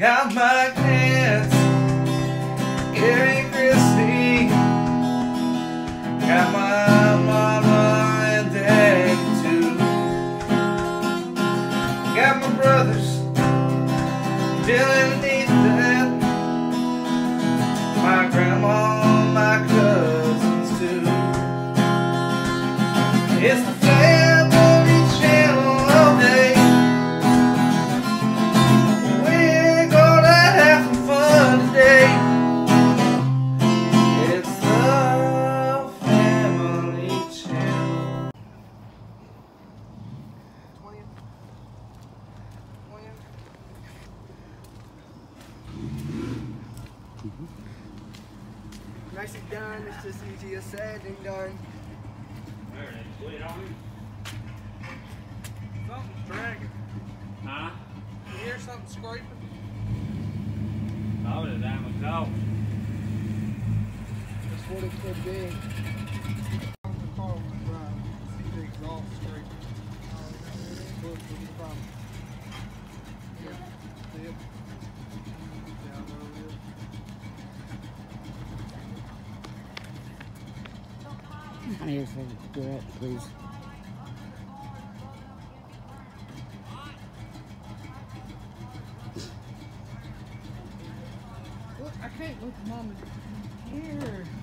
Got my cats, Gary Christie. Got my mama and dad too. Got my brothers, Dylan and Ethan. My grandma, my cousins too. It's the family channel all day. We're gonna have some fun today. It's the family channel. 20th. Nicely done. It's just easier said than done. There it is. Wait on him. Something's dragging. Huh? You hear something scraping? Probably the damn exhaust. That's what it could be. On the car when I drive, see the exhaust scraping. Look, what's the problem? Yeah. See it? Down there it is. I need a cigarette, please. Look, I can't look at Mama here.